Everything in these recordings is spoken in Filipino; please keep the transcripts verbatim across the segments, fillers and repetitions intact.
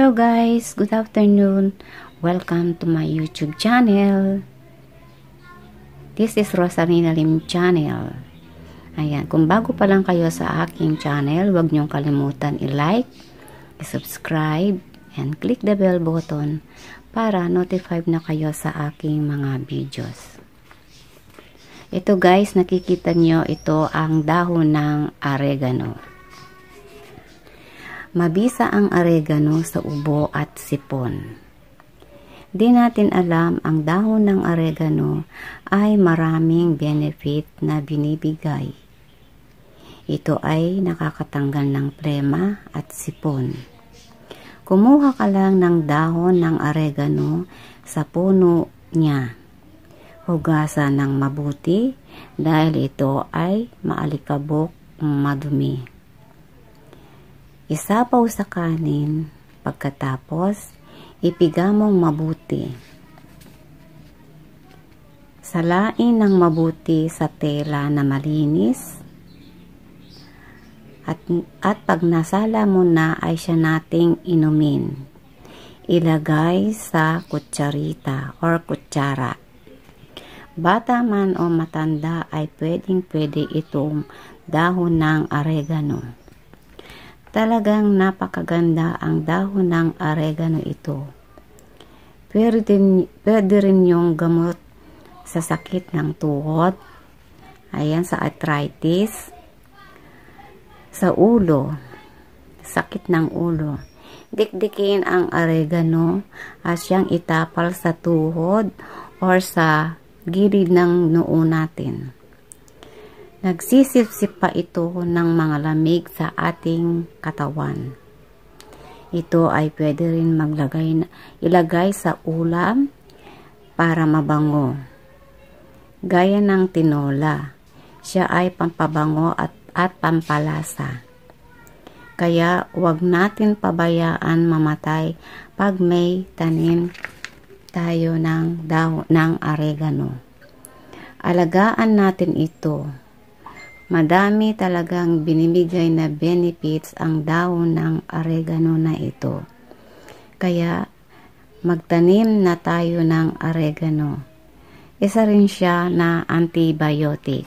Hello guys, good afternoon. Welcome to my YouTube channel. This is Rosarina Lim channel. Ayan, kung bago pa lang kayo sa aking channel, huwag niyong kalimutan i-like, i-subscribe, and click the bell button para notified na kayo sa aking mga videos. Ito guys, nakikita niyo, ito ang dahon ng oregano. Mabisa ang oregano sa ubo at sipon. Di natin alam ang dahon ng oregano ay maraming benefit na binibigay. Ito ay nakakatanggal ng plema at sipon. Kumuha ka lang ng dahon ng oregano sa puno niya. Hugasan ng mabuti dahil ito ay maalikabok, madumi. Isapaw sa kanin, pagkatapos ipiga mong mabuti. Salain ng mabuti sa tela na malinis at, at pag nasala mo na ay siya nating inumin. Ilagay sa kutsarita or kutsara. Bata man o matanda ay pwedeng pwede itong dahon ng oregano. Talagang napakaganda ang dahon ng oregano ito. Pwede, pwede rin yung gamot sa sakit ng tuhod, ayan, sa arthritis, sa ulo, sakit ng ulo. Dikdikin ang oregano at siyang itapal sa tuhod or sa gilid ng noo natin. Nagsisipsip pa ito ng mga lamig sa ating katawan. Ito ay pwede rin maglagay, ilagay sa ulam para mabango. Gaya ng tinola, siya ay pampabango at, at pampalasa. Kaya huwag natin pabayaan mamatay pag may tanim tayo ng, daw, ng oregano. Alagaan natin ito. Madami talagang binibigay na benefits ang dahon ng oregano na ito. Kaya magtanim na tayo ng oregano. Isa rin siya na antibiotic.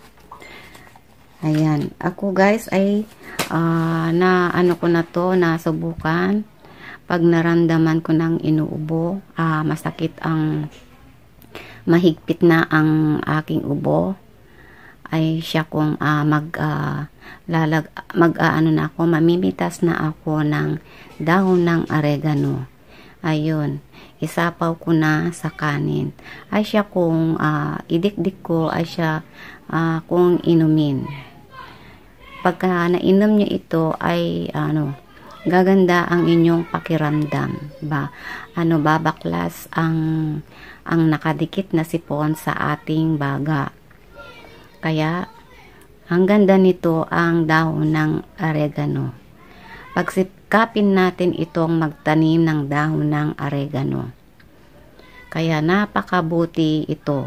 Ayan. Ako guys ay uh, na ano ko na to, nasubukan. Pag naramdaman ko ng inuubo, uh, masakit ang mahigpit na ang aking ubo, ay siya kung uh, mag uh, lalag mag uh, ano na ako, mamimitas na ako ng dahon ng oregano. Ayun, isapaw ko na sa kanin. Ay siya kung uh, idikdik ko, ay siya uh, kung inumin. Pagka nainom niyo ito ay ano, gaganda ang inyong pakiramdam, ba? Ano, babaklas ang ang nakadikit na sipon sa ating baga. Kaya, ang ganda nito ang dahon ng oregano. Pagsikapin natin itong magtanim ng dahon ng oregano. Kaya napakabuti ito.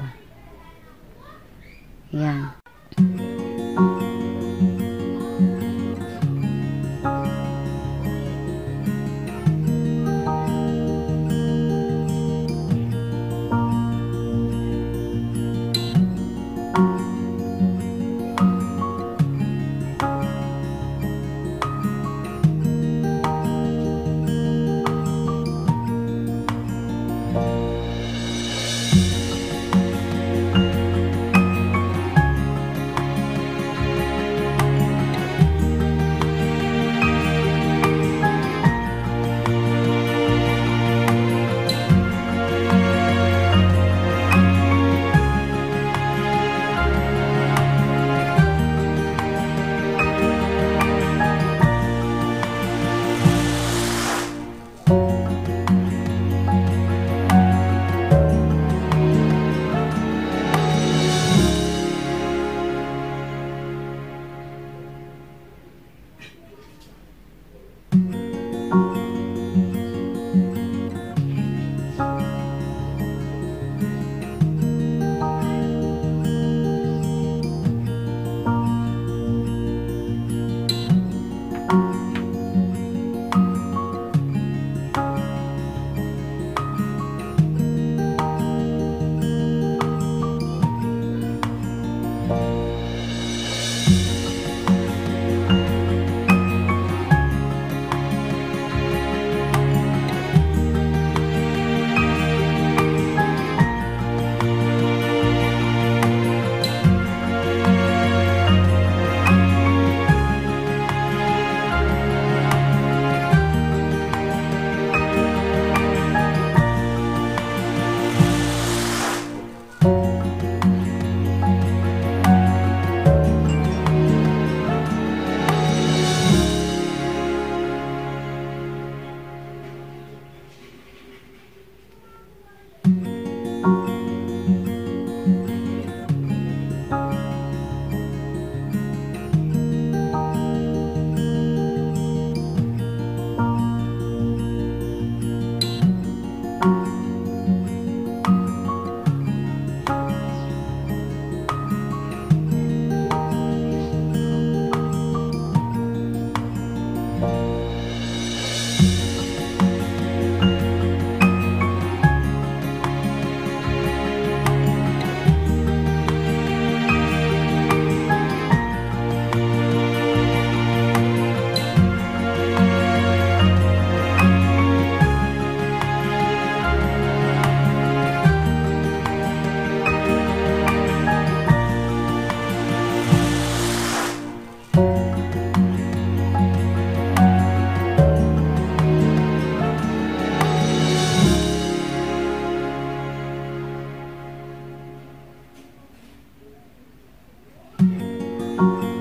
Yan. Bye.